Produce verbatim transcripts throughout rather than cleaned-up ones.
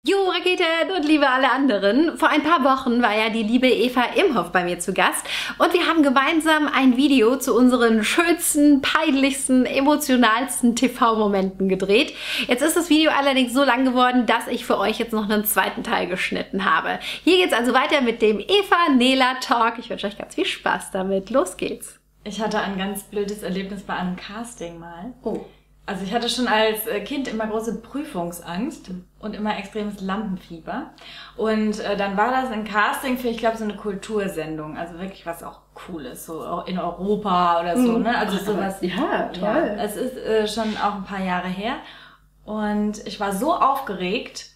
Jo, Raketen und liebe alle anderen. Vor ein paar Wochen war ja die liebe Eva Imhoff bei mir zu Gast und wir haben gemeinsam ein Video zu unseren schönsten, peinlichsten, emotionalsten T V-Momenten gedreht. Jetzt ist das Video allerdings so lang geworden, dass ich für euch jetzt noch einen zweiten Teil geschnitten habe. Hier geht's also weiter mit dem Eva-Nela-Talk. Ich wünsche euch ganz viel Spaß damit. Los geht's. Ich hatte ein ganz blödes Erlebnis bei einem Casting mal. Oh. Also ich hatte schon als Kind immer große Prüfungsangst und immer extremes Lampenfieber. Und äh, dann war das ein Casting für, ich glaube, so eine Kultursendung. Also wirklich was auch Cooles, so auch in Europa oder so, ne? Also sowas. Ja, toll. Ja, es ist äh, schon auch ein paar Jahre her. Und ich war so aufgeregt,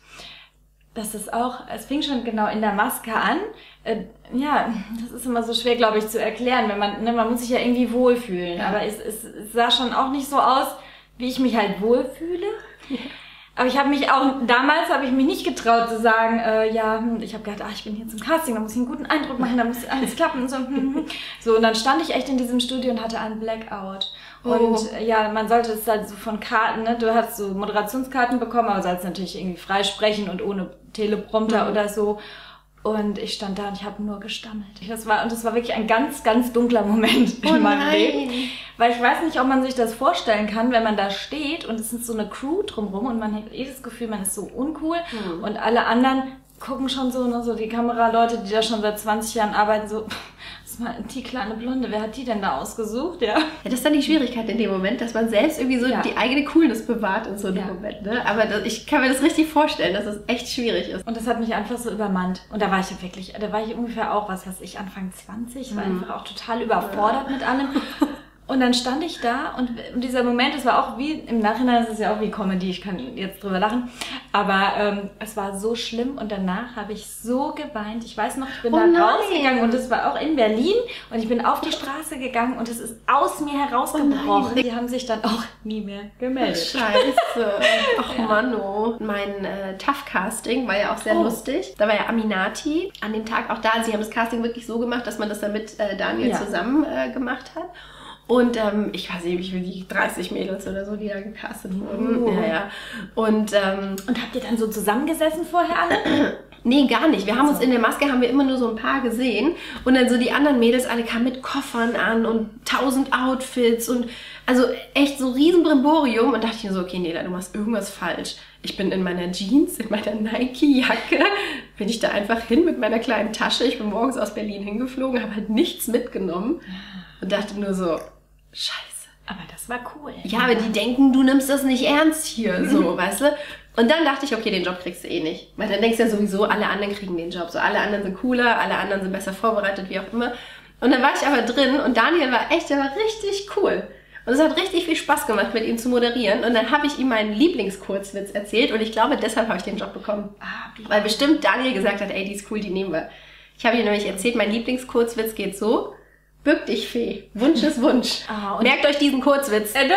dass es auch, es fing schon genau in der Maske an. Äh, ja, das ist immer so schwer, glaube ich, zu erklären, wenn man, ne, man muss sich ja irgendwie wohlfühlen. Ja. Aber es, es, es sah schon auch nicht so aus, wie ich mich halt wohlfühle. Ja. Aber ich habe mich auch, damals habe ich mich nicht getraut zu sagen, äh, ja, ich habe gedacht, ach, ich bin hier zum Casting, da muss ich einen guten Eindruck machen, da muss alles klappen und so. So, und dann stand ich echt in diesem Studio und hatte einen Blackout. Oh. Und äh, ja, man sollte es halt so von Karten, ne, du hast so Moderationskarten bekommen, aber sollst natürlich irgendwie frei sprechen und ohne Teleprompter mhm. oder so. Und ich stand da und ich habe nur gestammelt. Das war, und das war wirklich ein ganz, ganz dunkler Moment oh in meinem nein. Leben. Weil ich weiß nicht, ob man sich das vorstellen kann, wenn man da steht und es ist so eine Crew drumherum und man hat eh das Gefühl, man ist so uncool. Mhm. Und alle anderen gucken schon so, ne, so die Kameraleute, die da schon seit zwanzig Jahren arbeiten, so, das ist mal die kleine Blonde, wer hat die denn da ausgesucht? Ja. Ja, das ist dann die Schwierigkeit in dem Moment, dass man selbst irgendwie so ja. die eigene Coolness bewahrt in so einem ja. Moment, ne? Aber das, ich kann mir das richtig vorstellen, dass es echt schwierig ist. Und das hat mich einfach so übermannt. Und da war ich ja wirklich, da war ich ungefähr auch, was weiß ich, Anfang zwanzig, war mhm. einfach auch total überfordert ja. mit allem. Und dann stand ich da und dieser Moment, es war auch wie, im Nachhinein ist es ja auch wie Comedy, ich kann jetzt drüber lachen, aber ähm, es war so schlimm und danach habe ich so geweint. Ich weiß noch, ich bin oh da nein. rausgegangen und es war auch in Berlin und ich bin auf die Straße gegangen und es ist aus mir herausgebrochen. Oh die haben sich dann auch nie mehr gemeldet. Scheiße. Ach ja. Mann, oh. Mein äh, Tough-Casting war ja auch sehr oh. lustig. Da war ja Aminati an dem Tag auch da. Sie haben das Casting wirklich so gemacht, dass man das dann mit äh, Daniel ja. zusammen äh, gemacht hat. Und ähm, ich weiß nicht, wie viele die dreißig Mädels oder so, die da gecastet wurden. Oh. Ja, ja. Und, ähm, und habt ihr dann so zusammengesessen vorher alle? Nee, gar nicht. Wir haben uns in der Maske, haben wir immer nur so ein paar gesehen. Und dann so die anderen Mädels, alle kamen mit Koffern an und tausend Outfits und also echt so riesen Brimborium. Und dachte ich mir so, okay, Nela, du machst irgendwas falsch. Ich bin in meiner Jeans, in meiner Nike-Jacke, bin ich da einfach hin mit meiner kleinen Tasche. Ich bin morgens aus Berlin hingeflogen, habe halt nichts mitgenommen und dachte nur so, Scheiße. Aber das war cool. Ja, aber die denken, du nimmst das nicht ernst hier, so, weißt du? Und dann dachte ich, okay, den Job kriegst du eh nicht. Weil dann denkst du ja sowieso, alle anderen kriegen den Job. So, alle anderen sind cooler, alle anderen sind besser vorbereitet, wie auch immer. Und dann war ich aber drin und Daniel war echt, der war richtig cool. Und es hat richtig viel Spaß gemacht, mit ihm zu moderieren. Und dann habe ich ihm meinen Lieblingskurzwitz erzählt und ich glaube, deshalb habe ich den Job bekommen. Ah, weil bestimmt Daniel gesagt hat, ey, die ist cool, die nehmen wir. Ich habe ihm nämlich erzählt, mein Lieblingskurzwitz geht so: Bück dich, Fee. Wunsch ist Wunsch. Oh, merkt euch diesen Kurzwitz. Äh,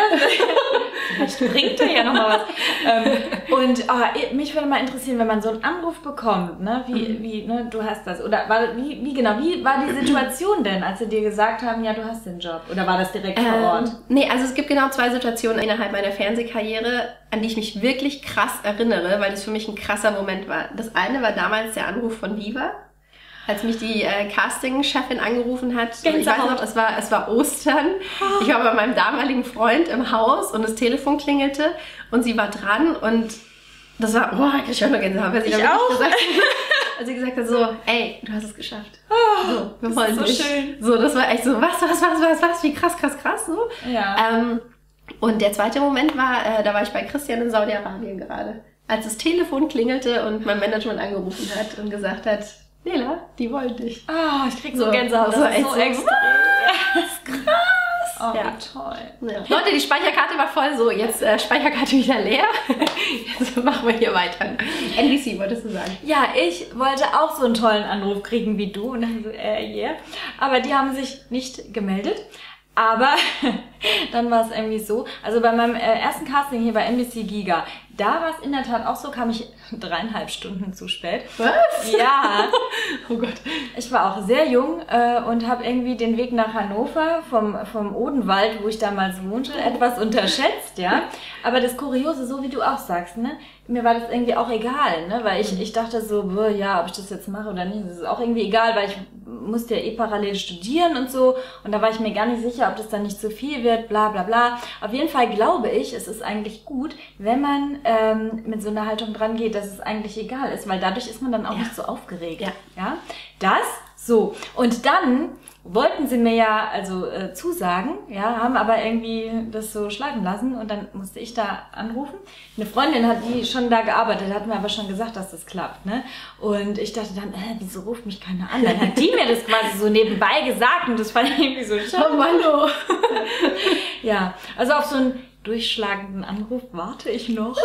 das, vielleicht bringt er ja nochmal was. Ähm, und oh, mich würde mal interessieren, wenn man so einen Anruf bekommt, ne, wie, mhm. wie, ne, du hast das. Oder war, wie, wie genau, wie war die Situation denn, als sie dir gesagt haben, ja, du hast den Job? Oder war das direkt vor Ort? Ähm, nee, also es gibt genau zwei Situationen innerhalb meiner Fernsehkarriere, an die ich mich wirklich krass erinnere, weil das für mich ein krasser Moment war. Das eine war damals der Anruf von Viva. Als mich die äh, Casting-Chefin angerufen hat, ich weiß noch, es war, es war Ostern. Ich war bei meinem damaligen Freund im Haus und das Telefon klingelte und sie war dran und das war, oh, ich krieg auch noch Gänsehaut, weil sie ich da auch. Gesagt, als sie gesagt hat so, ey, du hast es geschafft. Oh, so, wir das wollen ist so dich. schön. So, das war echt so, was, was, was, was, was, wie krass, krass, krass, so. Ja. Ähm, und der zweite Moment war, äh, da war ich bei Christian in Saudi-Arabien gerade. Als das Telefon klingelte und mein Management angerufen hat und gesagt hat, Nela, die wollen dich. Oh, ich krieg so, so Gänsehaut. Das, das ist so extrem. Das ist krass. Oh, ja. wie toll. Ja. Leute, die Speicherkarte war voll. So, jetzt äh, Speicherkarte wieder leer. Jetzt machen wir hier weiter. N B C, wolltest du sagen? Ja, ich wollte auch so einen tollen Anruf kriegen wie du. Und dann so, äh, yeah. Aber die haben sich nicht gemeldet. Aber dann war es irgendwie so, also bei meinem äh, ersten Casting hier bei N B C Giga, da war es in der Tat auch so, kam ich dreieinhalb Stunden zu spät. Was? Ja. Oh Gott. Ich war auch sehr jung äh, und habe irgendwie den Weg nach Hannover vom, vom Odenwald, wo ich damals wohnte, etwas unterschätzt, ja. Aber das Kuriose, so wie du auch sagst, ne, mir war das irgendwie auch egal, ne, weil ich, ich dachte so, boah, ja, ob ich das jetzt mache oder nicht, das ist auch irgendwie egal, weil ich musste ja eh parallel studieren und so und da war ich mir gar nicht sicher, ob das dann nicht zu viel wird, bla bla bla. Auf jeden Fall glaube ich, es ist eigentlich gut, wenn man ähm, mit so einer Haltung dran geht, dass es eigentlich egal ist, weil dadurch ist man dann auch ja. nicht so aufgeregt. Ja. Ja, das so. Und dann wollten sie mir ja also äh, zusagen, ja, haben aber irgendwie das so schleifen lassen und dann musste ich da anrufen. Eine Freundin hat die schon da gearbeitet, hat mir aber schon gesagt, dass das klappt, ne? Und ich dachte dann, äh, wieso ruft mich keiner an? Dann hat die mir das quasi so nebenbei gesagt und das fand ich irgendwie so schade. Oh Mann, oh. Ja, also auf so einen durchschlagenden Anruf warte ich noch.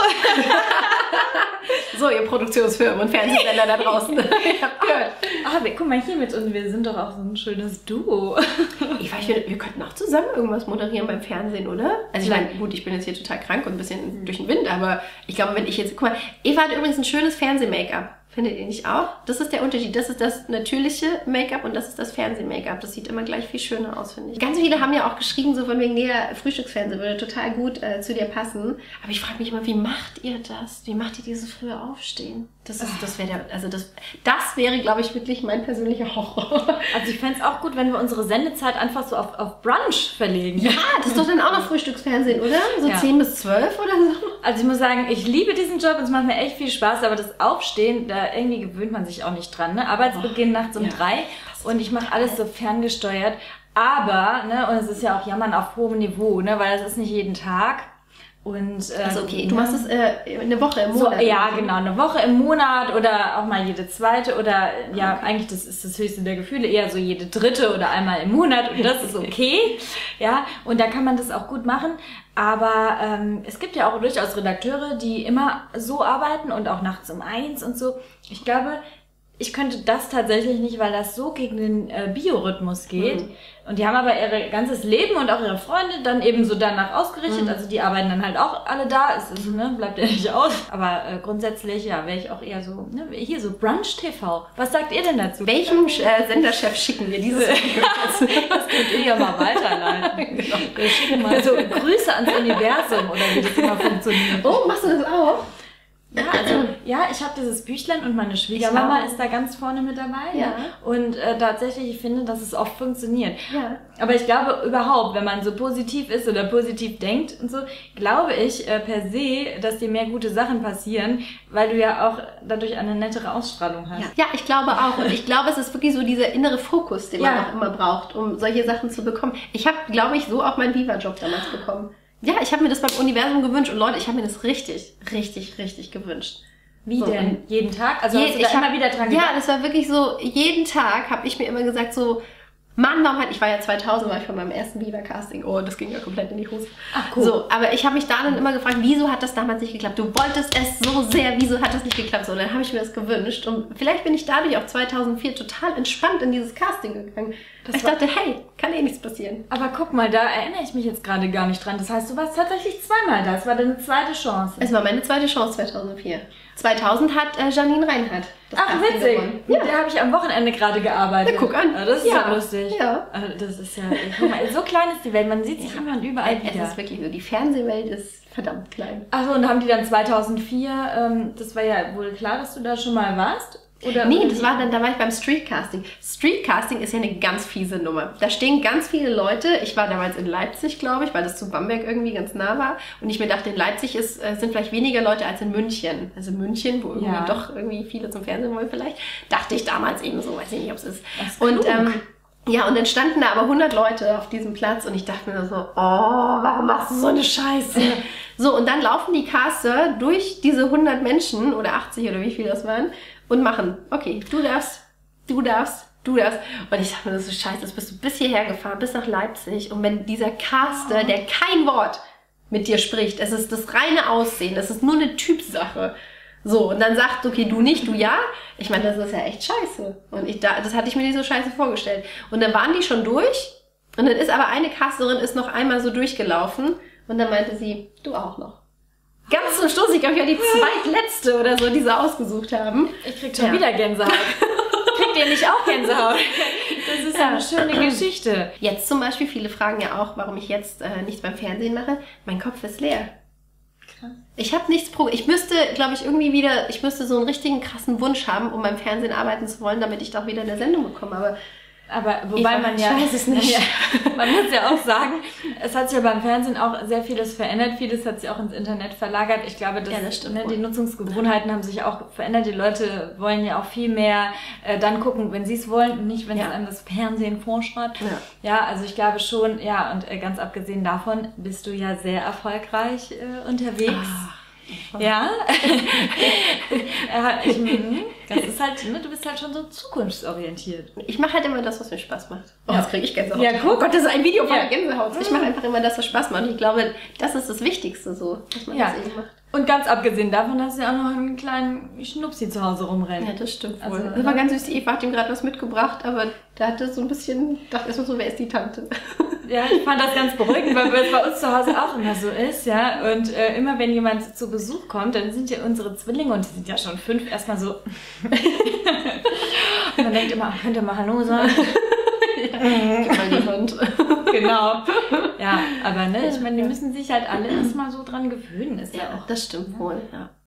So, ihr Produktionsfirmen und Fernsehsender da draußen. Ihr habt gehört. Ah, wir, guck mal hier mit und wir sind doch auch so ein schönes Duo. Ich weiß, wir, wir könnten auch zusammen irgendwas moderieren beim Fernsehen, oder? Also ich meine, gut, ich bin jetzt hier total krank und ein bisschen durch den Wind, aber ich glaube, wenn ich jetzt... Guck mal, Eva hat übrigens ein schönes Fernseh-Make-up. Findet ihr nicht auch? Das ist der Unterschied. Das ist das natürliche Make-up und das ist das Fernseh-Make-up. Das sieht immer gleich viel schöner aus, finde ich. Ganz viele haben ja auch geschrieben, so von wegen, nee, Frühstücksfernsehen würde total gut äh, zu dir passen. Aber ich frage mich immer, wie macht ihr das? Wie macht ihr dieses frühe Aufstehen? Das ist, das wäre der, also das, das wäre, glaube ich, wirklich mein persönlicher Horror. Also ich fände es auch gut, wenn wir unsere Sendezeit einfach so auf, auf Brunch verlegen. Ja, das ist doch dann auch noch Frühstücksfernsehen, oder? So ja. zehn bis zwölf oder so? Also ich muss sagen, ich liebe diesen Job und es macht mir echt viel Spaß, aber das Aufstehen, da irgendwie gewöhnt man sich auch nicht dran. Ne? Arbeitsbeginn nachts um ja. drei und ich mache alles so ferngesteuert. Aber, ne, und es ist ja auch Jammern auf hohem Niveau, ne, weil das ist nicht jeden Tag. Und, äh, also okay, du machst es äh, eine Woche im Monat. So, ja, genau, eine Woche im Monat oder auch mal jede zweite oder ja, okay. Eigentlich das ist das höchste der Gefühle, eher so jede dritte oder einmal im Monat und das ist okay. Ja, und da kann man das auch gut machen. Aber ähm, es gibt ja auch durchaus Redakteure, die immer so arbeiten und auch nachts um eins und so. Ich glaube, ich könnte das tatsächlich nicht, weil das so gegen den äh, Biorhythmus geht. Mhm. Und die haben aber ihr ganzes Leben und auch ihre Freunde dann eben so danach ausgerichtet. Mhm. Also die arbeiten dann halt auch alle da. Es ist, ne, bleibt ja nicht aus. Aber äh, grundsätzlich, ja, wäre ich auch eher so, ne, hier so Brunch T V. Was sagt ihr denn dazu? Welchem äh, Senderchef schicken wir dieses Video? Das könnt ihr ja mal weiterleiten. Genau. Wir schicken mal so Grüße ans Universum oder wie das immer funktioniert. Oh, machst du das auch? Ja, also, ja, ich habe dieses Büchlein und meine Schwiegermama ist da ganz vorne mit dabei. Ja. Und äh, tatsächlich, ich finde, dass es oft funktioniert. Ja. Aber ich glaube überhaupt, wenn man so positiv ist oder positiv denkt und so, glaube ich äh, per se, dass dir mehr gute Sachen passieren, weil du ja auch dadurch eine nettere Ausstrahlung hast. Ja, ja, ich glaube auch. Und ich glaube, es ist wirklich so dieser innere Fokus, den man Ja. auch immer braucht, um solche Sachen zu bekommen. Ich habe, glaube ich, so auch meinen Viva-Job damals bekommen. Ja, ich habe mir das beim Universum gewünscht und Leute, ich habe mir das richtig, richtig, richtig gewünscht. Wie So, denn? und Jeden Tag? Also Je, hast du da ich hab, immer wieder dran Ja, gedacht? das war wirklich so, jeden Tag habe ich mir immer gesagt so, Mann, warum hat, ich war ja zweitausend, war ich von meinem ersten Viva-Casting, oh, das ging ja komplett in die Hose. Ach, cool. So, aber ich habe mich da dann immer gefragt, wieso hat das damals nicht geklappt? Du wolltest es so sehr, wieso hat das nicht geklappt? So, und dann habe ich mir das gewünscht und vielleicht bin ich dadurch auch zweitausendvier total entspannt in dieses Casting gegangen. Das ich war- dachte, hey, kann eh nichts passieren. Aber guck mal, da erinnere ich mich jetzt gerade gar nicht dran. Das heißt, du warst tatsächlich zweimal da. Es war deine zweite Chance. Es war meine zweite Chance zweitausendvier. zweitausend hat äh, Janine Reinhardt das Ach, Casting witzig. gewonnen. Mit der habe ich am Wochenende gerade gearbeitet. Ja, guck an. Ja, das ist ja, Ja. lustig. Ja. Also, das ist ja, guck mal, so klein ist die Welt. Man sieht sich immer und überall Es wieder. ist wirklich so, die Fernsehwelt ist verdammt klein. Achso, und haben die dann zweitausendvier, ähm, das war ja wohl klar, dass du da schon mal warst? Oder Nee, oder das wie? war dann, da war ich beim Streetcasting. Streetcasting ist ja eine ganz fiese Nummer. Da stehen ganz viele Leute. Ich war damals in Leipzig, glaube ich, weil das zu Bamberg irgendwie ganz nah war. Und ich mir dachte, in Leipzig ist, äh, sind vielleicht weniger Leute als in München. Also München, wo irgendwie Ja. doch irgendwie viele zum Fernsehen wollen vielleicht. Dachte ich damals eben so, weiß ich nicht, ob es ist. Das ist Und klug. ähm, ja, und dann standen da aber hundert Leute auf diesem Platz und ich dachte mir so, oh, warum machst du so eine Scheiße? So, und dann laufen die Caster durch diese hundert Menschen oder achtzig oder wie viel das waren und machen, okay, du darfst, du darfst, du darfst. Und ich dachte mir so, scheiße, jetzt bist du bis hierher gefahren, bis nach Leipzig und wenn dieser Caster, der kein Wort mit dir spricht, es ist das reine Aussehen, es ist nur eine Typsache. So, und dann sagt, okay, du nicht, du ja. Ich meine, das ist ja echt scheiße. Und ich da, das hatte ich mir nicht so scheiße vorgestellt. Und dann waren die schon durch Und dann ist aber eine Casterin ist noch einmal so durchgelaufen und dann meinte sie, du auch noch. Ganz zum Schluss, ich glaube, ich war die zweitletzte oder so, die sie ausgesucht haben. Ich krieg schon Ja. wieder Gänsehaut. Kriegt ihr nicht auch Gänsehaut? Das ist ja eine schöne Geschichte. Jetzt zum Beispiel, viele fragen ja auch, warum ich jetzt äh, nichts beim Fernsehen mache. Mein Kopf ist leer. Krass. Ich habe nichts probiert. Ich müsste, glaube ich, irgendwie wieder, ich müsste so einen richtigen krassen Wunsch haben, um beim Fernsehen arbeiten zu wollen, damit ich doch wieder eine Sendung bekomme. Aber Aber wobei Eva, man ich ja, weiß es nicht. Ja, man muss ja auch sagen, es hat sich ja beim Fernsehen auch sehr vieles verändert. Vieles hat sich auch ins Internet verlagert. Ich glaube, dass, Ja, das stimmt ne, wohl. die Nutzungsgewohnheiten haben sich auch verändert. Die Leute wollen ja auch viel mehr äh, dann gucken, wenn sie es wollen und nicht, wenn Ja. es einem das Fernsehen vorschreibt. Ja. Ja, also ich glaube schon, ja, und äh, ganz abgesehen davon bist du ja sehr erfolgreich äh, unterwegs. Ah. Ja, ja ich, mhm. das ist halt, ne, du bist halt schon so zukunftsorientiert. ich mache halt immer das, was mir Spaß macht. Oh, Ja. jetzt kriege ich Gänsehaut. Ja, guck. Oh Gott, das ist ein Video voller Ja. Gänsehaut. Ich mache einfach immer das, was Spaß macht. Und ich glaube, das ist das Wichtigste so, dass man Ja. das eben macht. Und ganz abgesehen davon hast du ja auch noch einen kleinen Schnupsi zu Hause rumrennen. Ja, das stimmt wohl. Also, das war ganz süß. Die Eva hat ihm gerade was mitgebracht, aber der hatte so ein bisschen, dachte erstmal so, wer ist die Tante? Ja, ich fand das ganz beruhigend, weil es bei uns zu Hause auch immer so ist, ja. Und äh, immer wenn jemand zu Besuch kommt, dann sind ja unsere Zwillinge, und die sind ja schon fünf, erstmal so. Und man denkt immer, könnt ihr mal Hallo sagen? Gib mal die Hand. Genau. Ja, aber ne, ich meine, die müssen sich halt alle erstmal so dran gewöhnen, ist ja, Ja, auch. das stimmt wohl, ja.